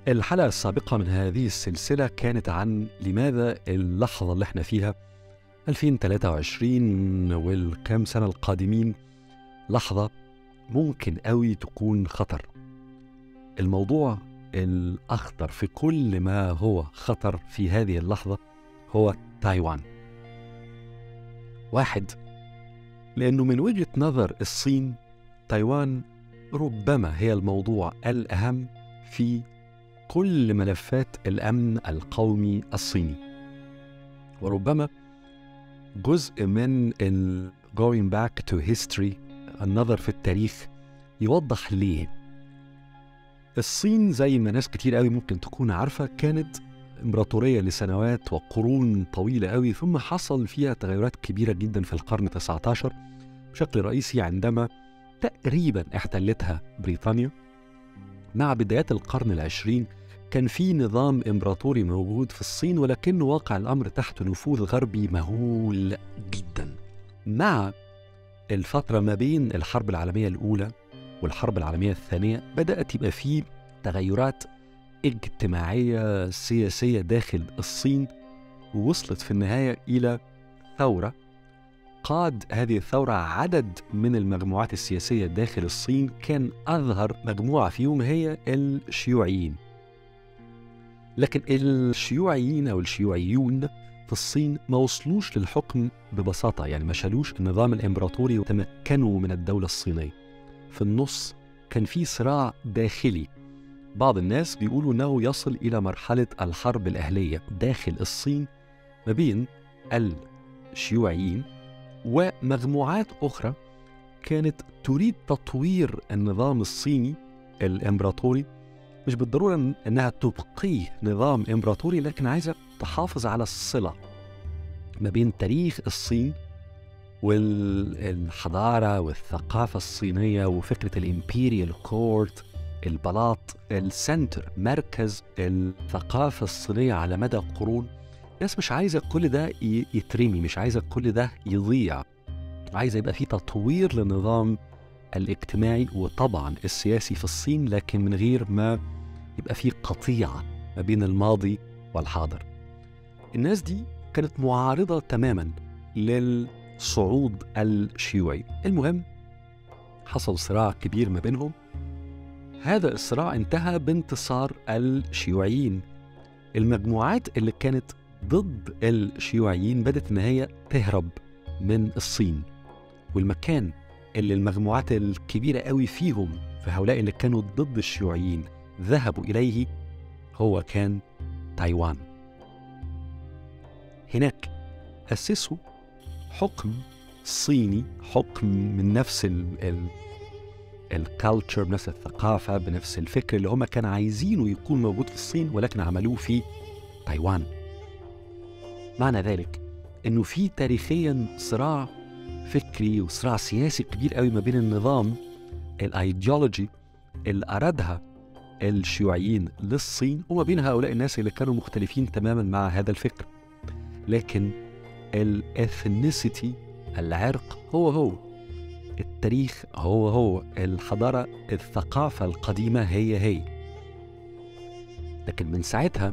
الحلقة السابقة من هذه السلسلة كانت عن لماذا اللحظة اللي احنا فيها 2023 والكام سنة القادمين لحظة ممكن قوي تكون خطر. الموضوع الأخطر في كل ما هو خطر في هذه اللحظة هو تايوان. واحد، لأنه من وجهة نظر الصين تايوان ربما هي الموضوع الأهم في كل ملفات الأمن القومي الصيني، وربما جزء من going back to history، النظر في التاريخ، يوضح ليه. الصين زي ما ناس كتير قوي ممكن تكون عارفة كانت إمبراطورية لسنوات وقرون طويلة قوي، ثم حصل فيها تغيرات كبيرة جدا في القرن 19 بشكل رئيسي عندما تقريبا احتلتها بريطانيا. مع بدايات القرن العشرين كان في نظام إمبراطوري موجود في الصين، ولكن واقع الأمر تحت نفوذ غربي مهول جدا. مع الفترة ما بين الحرب العالمية الأولى والحرب العالمية الثانية بدأت يبقى فيه تغيرات اجتماعية سياسية داخل الصين، ووصلت في النهاية إلى ثورة قاد هذه الثورة عدد من المجموعات السياسية داخل الصين. كان أظهر مجموعة فيهم هي الشيوعيين. لكن الشيوعيين أو الشيوعيون في الصين ما وصلوش للحكم ببساطة، يعني ما شالوش النظام الإمبراطوري وتمكنوا من الدولة الصينية. في النص كان في صراع داخلي، بعض الناس بيقولوا أنه يصل إلى مرحلة الحرب الأهلية داخل الصين ما بين الشيوعيين ومجموعات أخرى كانت تريد تطوير النظام الصيني الإمبراطوري، مش بالضرورة أنها تبقيه نظام إمبراطوري، لكن عايزة تحافظ على الصلة ما بين تاريخ الصين والحضارة والثقافة الصينية وفكرة الإمبيريال كورت، البلاط، السنتر، مركز الثقافة الصينية على مدى قرون. الناس مش عايزة كل ده يترمي، مش عايزة كل ده يضيع، عايزة يبقى في تطوير للنظام الاجتماعي وطبعا السياسي في الصين، لكن من غير ما يبقى في قطيعة ما بين الماضي والحاضر. الناس دي كانت معارضة تماما للصعود الشيوعي. المهم حصل صراع كبير ما بينهم، هذا الصراع انتهى بانتصار الشيوعيين. المجموعات اللي كانت ضد الشيوعيين بدأت ان هي تهرب من الصين، والمكان اللي المجموعات الكبيرة قوي فيهم في هؤلاء اللي كانوا ضد الشيوعيين ذهبوا إليه هو كان تايوان. هناك أسسوا حكم صيني، حكم من نفس الكالتشر، بنفس الثقافة، بنفس الفكر اللي هم كانوا عايزينه يكون موجود في الصين، ولكن عملوه في تايوان. معنى ذلك إنه في تاريخيا صراع فكري وصراع سياسي كبير قوي ما بين النظام الايديولوجي اللي أرادها الشيوعيين للصين وما بين هؤلاء الناس اللي كانوا مختلفين تماما مع هذا الفكر. لكن الإثنيسيتي، العرق هو التاريخ هو الحضارة، الثقافة القديمة هي. لكن من ساعتها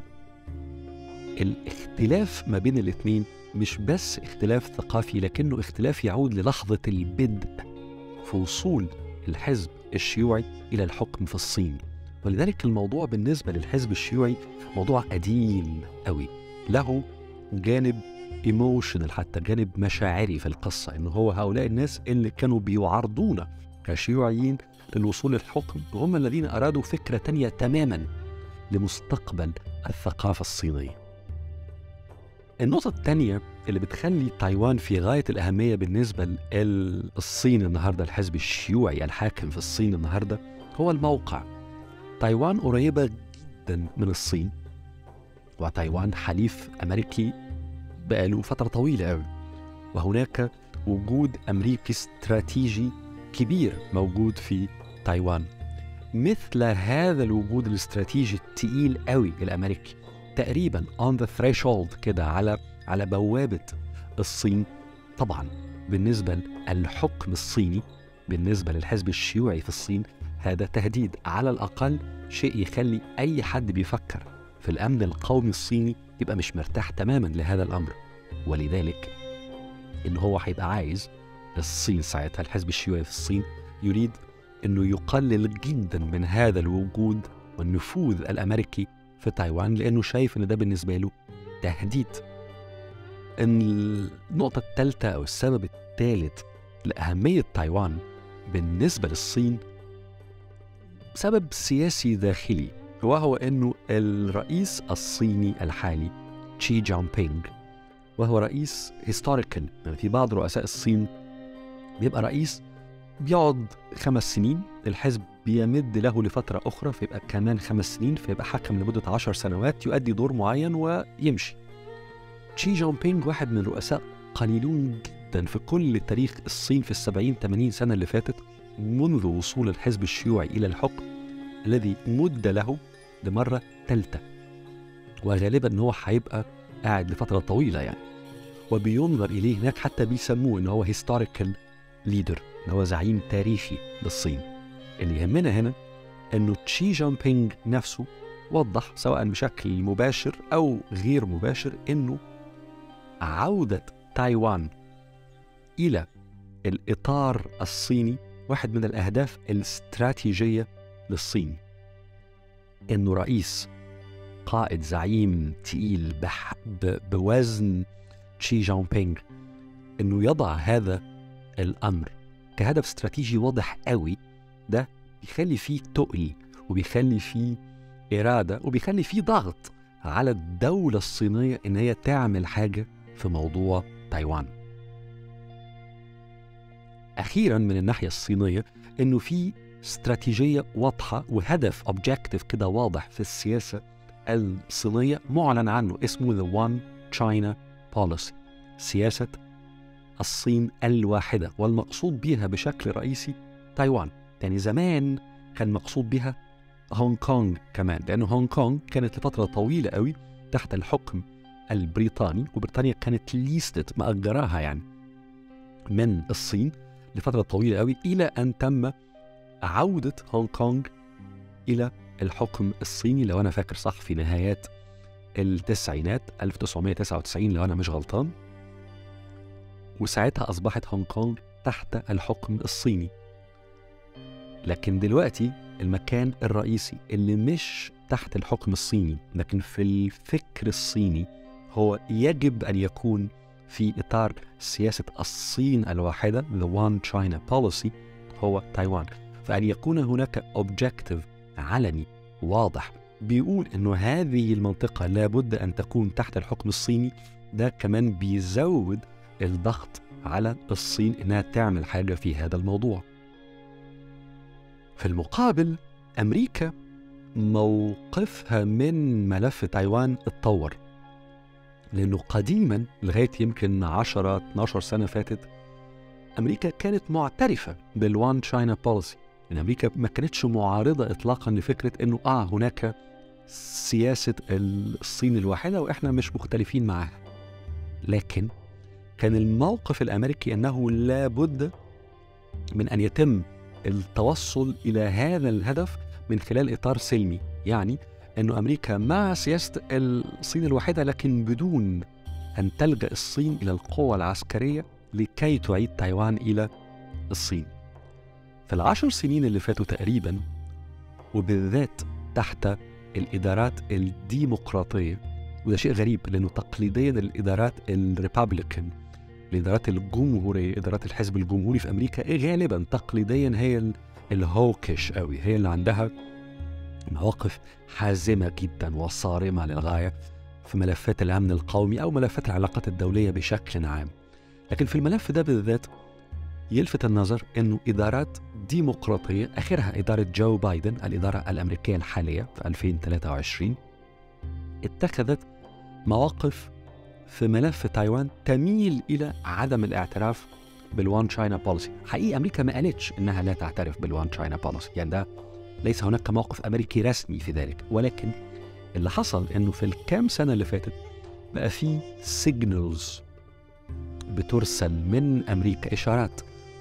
الاختلاف ما بين الاثنين مش بس اختلاف ثقافي، لكنه اختلاف يعود للحظة البدء في وصول الحزب الشيوعي إلى الحكم في الصين. ولذلك الموضوع بالنسبة للحزب الشيوعي موضوع قديم قوي، له جانب ايموشنال، حتى جانب مشاعري في القصة، إنه هو هؤلاء الناس اللي كانوا بيعارضون كشيوعيين للوصول للحكم هم الذين أرادوا فكرة تانية تماما لمستقبل الثقافة الصينية. النقطة الثانية اللي بتخلي تايوان في غاية الأهمية بالنسبة للصين النهاردة، الحزب الشيوعي الحاكم في الصين النهاردة، هو الموقع. تايوان قريبة جدا من الصين، وتايوان حليف أمريكي بقاله فترة طويلة قوي، وهناك وجود أمريكي استراتيجي كبير موجود في تايوان. مثل هذا الوجود الاستراتيجي التقيل قوي الأمريكي تقريبا on the threshold كده على بوابة الصين. طبعا بالنسبة للحكم الصيني، بالنسبة للحزب الشيوعي في الصين، هذا تهديد، على الأقل شيء يخلي أي حد بيفكر في الأمن القومي الصيني يبقى مش مرتاح تماما لهذا الأمر. ولذلك إنه هو هيبقى عايز الصين ساعتها، الحزب الشيوعي في الصين يريد إنه يقلل جدا من هذا الوجود والنفوذ الأمريكي في تايوان، لأنه شايف إن ده بالنسبة له تهديد. النقطة الثالثة أو السبب الثالث لأهمية تايوان بالنسبة للصين سبب سياسي داخلي، وهو أنه الرئيس الصيني الحالي شي جين بينغ، وهو رئيس هيستوريكال، يعني في بعض رؤساء الصين بيبقى رئيس بيقعد 5 سنين، الحزب بيمد له لفترة أخرى فيبقى كمان 5 سنين، فيبقى حكم لمدة 10 سنوات يؤدي دور معين ويمشي. شي جين بينغ واحد من رؤساء قليلون جدا في كل تاريخ الصين في 70-80 سنة اللي فاتت منذ وصول الحزب الشيوعي إلى الحكم، الذي مد له لمرة ثالثة، وغالبا أنه هيبقى قاعد لفترة طويلة يعني، وبينظر إليه هناك حتى بيسموه أنه هو هيستوريكال ليدر، أنه هو زعيم تاريخي للصين. اللي يهمنا هنا أنه شي جين بينغ نفسه وضح سواء بشكل مباشر أو غير مباشر أنه عودة تايوان إلى الإطار الصيني واحد من الأهداف الاستراتيجية للصين. إنه رئيس قائد زعيم تقيل بوزن شي جين بينغ إنه يضع هذا الأمر كهدف استراتيجي واضح قوي، ده بيخلي فيه تقل وبيخلي فيه إرادة وبيخلي فيه ضغط على الدولة الصينية إن هي تعمل حاجة في موضوع تايوان. أخيراً من الناحية الصينية إنه في استراتيجية واضحة وهدف objective كده واضح في السياسة الصينية معلن عنه، اسمه The One China Policy، سياسة الصين الواحدة، والمقصود بها بشكل رئيسي تايوان. يعني زمان كان مقصود بها هونغ كونغ كمان، لأنه هونغ كونغ كانت لفترة طويلة قوي تحت الحكم البريطاني، وبريطانيا كانت ليستت مأجراها يعني من الصين لفترة طويلة قوي، إلى أن تم عودة هونغ كونغ إلى الحكم الصيني لو أنا فاكر صح في نهايات التسعينات 1999 لو أنا مش غلطان، وساعتها أصبحت هونغ كونغ تحت الحكم الصيني. لكن دلوقتي المكان الرئيسي اللي مش تحت الحكم الصيني لكن في الفكر الصيني هو يجب أن يكون في إطار سياسة الصين الواحدة The One China Policy هو تايوان. فأن يكون هناك objective علني واضح بيقول إنه هذه المنطقة لابد أن تكون تحت الحكم الصيني، ده كمان بيزود الضغط على الصين إنها تعمل حاجة في هذا الموضوع. في المقابل أمريكا موقفها من ملف تايوان اتطور، لأنه قديما لغاية يمكن 10-12 سنة فاتت أمريكا كانت معترفة بالوان تشاينا بوليسي، لأن أمريكا ما كانتش معارضة إطلاقا لفكرة أنه هناك سياسة الصين الواحدة وإحنا مش مختلفين معها. لكن كان الموقف الأمريكي أنه لابد من أن يتم التوصل إلى هذا الهدف من خلال إطار سلمي، يعني أنه أمريكا مع سياسة الصين الواحدة لكن بدون أن تلجأ الصين إلى القوة العسكرية لكي تعيد تايوان إلى الصين. في ال10 سنين اللي فاتوا تقريبا، وبالذات تحت الإدارات الديمقراطية، وده شيء غريب لأنه تقليديا الإدارات الريبابليكان، الإدارات الجمهورية، إدارات الحزب الجمهوري في أمريكا غالبا تقليديا هي الهوكش قوي، هي اللي عندها مواقف حازمة جدا وصارمة للغاية في ملفات الأمن القومي أو ملفات العلاقات الدولية بشكل عام. لكن في الملف ده بالذات يلفت النظر أنه إدارات ديمقراطية، آخرها إدارة جو بايدن الإدارة الأمريكية الحالية في 2023، اتخذت مواقف في ملف تايوان تميل إلى عدم الاعتراف بالوان تشاينا بوليسي. حقيقة أمريكا ما قالتش إنها لا تعترف بالوان تشاينا بوليسي، يعني ده ليس هناك موقف أمريكي رسمي في ذلك، ولكن اللي حصل إنه في الكام سنة اللي فاتت بقى في سيجنالز بترسل من أمريكا، إشارات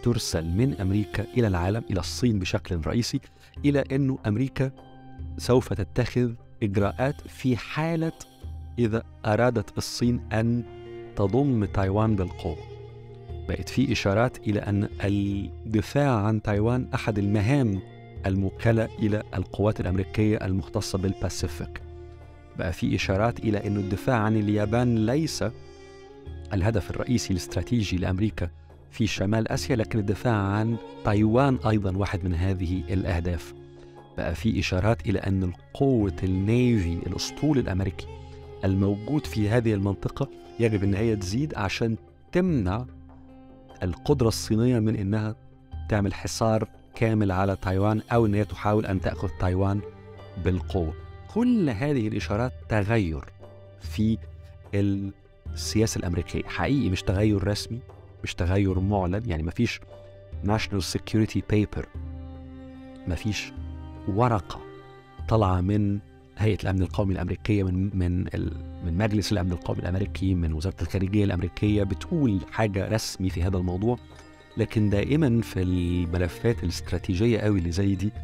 ترسل من أمريكا إلى العالم، إلى الصين بشكل رئيسي، إلى أنه أمريكا سوف تتخذ إجراءات في حالة إذا أرادت الصين أن تضم تايوان بالقوة. بقت في إشارات إلى أن الدفاع عن تايوان أحد المهام الموكلة إلى القوات الأمريكية المختصة بالباسيفيك. بقى في إشارات إلى أن الدفاع عن اليابان ليس الهدف الرئيسي الاستراتيجي لأمريكا في شمال آسيا، لكن الدفاع عن تايوان أيضا واحد من هذه الأهداف. بقى في إشارات إلى أن القوة النيفي، الأسطول الأمريكي الموجود في هذه المنطقة، يجب أن هي تزيد عشان تمنع القدرة الصينية من أنها تعمل حصار كامل على تايوان، أو أن هي تحاول أن تأخذ تايوان بالقوة. كل هذه الإشارات تغير في السياسة الأمريكية، حقيقي مش تغير رسمي، مش تغير معلن، يعني مفيش National Security Paper، مفيش ورقة طلع من هيئة الأمن القومي الأمريكية، من مجلس الأمن القومي الأمريكي، من وزارة الخارجية الأمريكية بتقول حاجة رسمي في هذا الموضوع. لكن دائما في الملفات الاستراتيجية قوي اللي زي دي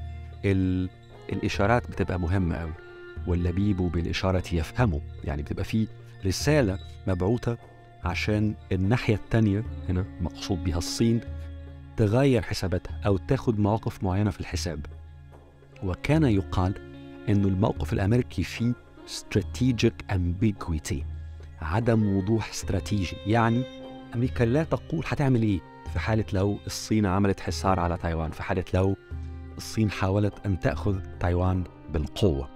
الإشارات بتبقى مهمة قوي، واللبيب بالإشارة يفهمه. يعني بتبقى فيه رسالة مبعوثة عشان الناحية التانية، هنا مقصود بها الصين، تغير حساباتها أو تاخد مواقف معينة في الحساب. وكان يقال أنه الموقف الأمريكي فيه strategic ambiguity، عدم وضوح استراتيجي. يعني أمريكا لا تقول هتعمل إيه في حالة لو الصين عملت حصار على تايوان، في حالة لو الصين حاولت أن تأخذ تايوان بالقوة.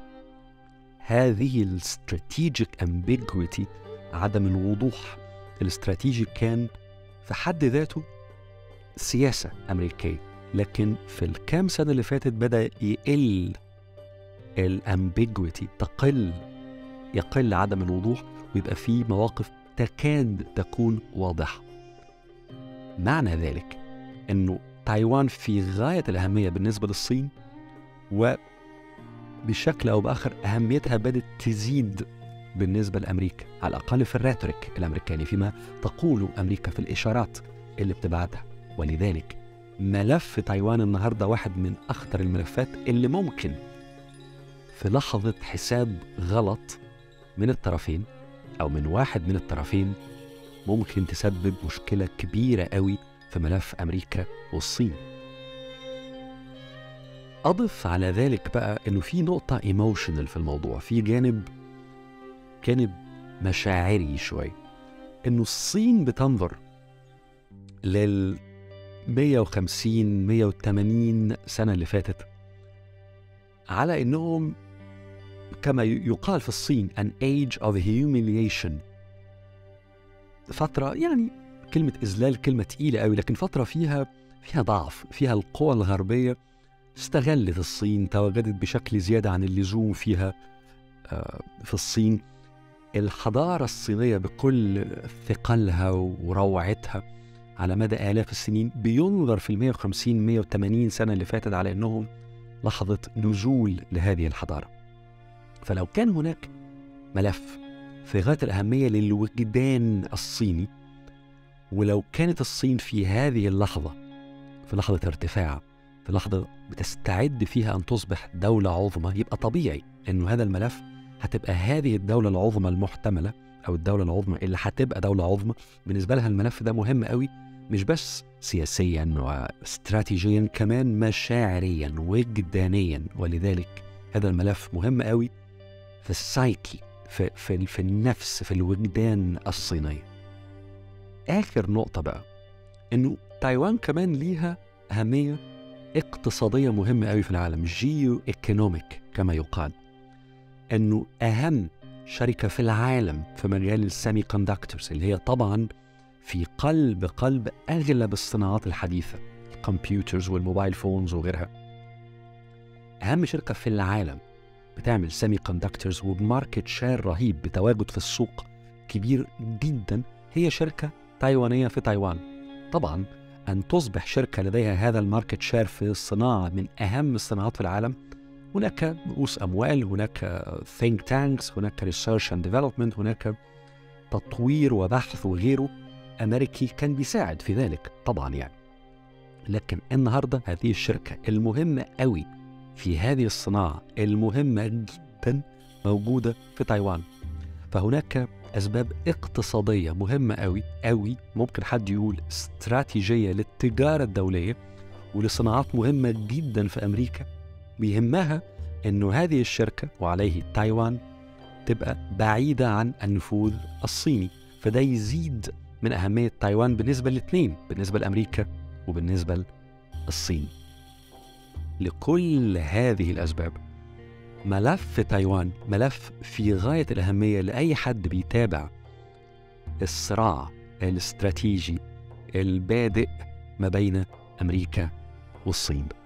هذه strategic ambiguity، عدم الوضوح الاستراتيجي، كان في حد ذاته سياسة أمريكية. لكن في الكام سنة اللي فاتت بدأ يقل الامبيجويتي، يقل عدم الوضوح، ويبقى فيه مواقف تكاد تكون واضحة. معنى ذلك أنه تايوان في غاية الأهمية بالنسبة للصين، وبشكل أو بآخر أهميتها بدأت تزيد بالنسبة لأمريكا، على الأقل في الريتوريك الأمريكاني، فيما تقول أمريكا في الإشارات اللي بتبعتها. ولذلك ملف تايوان النهاردة واحد من أخطر الملفات اللي ممكن في لحظة حساب غلط من الطرفين أو من واحد من الطرفين ممكن تسبب مشكلة كبيرة قوي في ملف أمريكا والصين. أضف على ذلك بقى أنه في نقطة ايموشنال في الموضوع، في جانب مشاعري شوي، أنه الصين بتنظر لل 150 180 سنة اللي فاتت على أنهم كما يقال في الصين an age of humiliation، فترة، يعني كلمة إذلال كلمة تقيلة قوي، لكن فترة فيها ضعف، فيها القوى الغربية استغلت الصين، تواجدت بشكل زيادة عن اللزوم فيها. في الصين الحضارة الصينية بكل ثقلها وروعتها على مدى آلاف السنين بينظر في 150 180 سنة اللي فاتت على أنهم لحظة نزول لهذه الحضارة. فلو كان هناك ملف في غاية الأهمية للوجدان الصيني، ولو كانت الصين في هذه اللحظة، في لحظة ارتفاع، في لحظة بتستعد فيها أن تصبح دولة عظمى، يبقى طبيعي أنه هذا الملف هتبقى هذه الدولة العظمى المحتملة، أو الدولة العظمى اللي هتبقى دولة عظمى بالنسبة لها الملف ده مهم قوي، مش بس سياسيا واستراتيجيا، كمان مشاعريا وجدانيا. ولذلك هذا الملف مهم قوي في السايكي، في النفس، في الوجدان الصيني. آخر نقطة بقى إنه تايوان كمان ليها أهمية اقتصادية مهمة قوي في العالم، جيو ايكونوميك كما يقال، إنه أهم شركة في العالم في مجال السيمي كوندكتورز، اللي هي طبعا في قلب أغلب الصناعات الحديثة، الكمبيوترز والموبايل فونز وغيرها. أهم شركة في العالم بتعمل سيمي كوندكتورز وبماركت شير رهيب، بتواجد في السوق كبير جدا، هي شركة تايوانية في تايوان. طبعا أن تصبح شركة لديها هذا الماركت شير في الصناعة من أهم الصناعات في العالم، هناك رؤوس أموال، هناك think tanks، هناك research and development، هناك تطوير وبحث وغيره أمريكي كان بيساعد في ذلك طبعا يعني. لكن النهاردة هذه الشركة المهمة قوي في هذه الصناعة المهمة جدا موجودة في تايوان. فهناك أسباب اقتصادية مهمة قوي قوي، ممكن حد يقول استراتيجية للتجارة الدولية ولصناعات مهمة جدا في أمريكا، بيهمها أنه هذه الشركة وعليه تايوان تبقى بعيدة عن النفوذ الصيني. فده يزيد من أهمية تايوان بالنسبة للاثنين، بالنسبة لأمريكا وبالنسبة للصين. لكل هذه الأسباب ملف تايوان ملف في غاية الأهمية لأي حد بيتابع الصراع الاستراتيجي البادئ ما بين أمريكا والصين.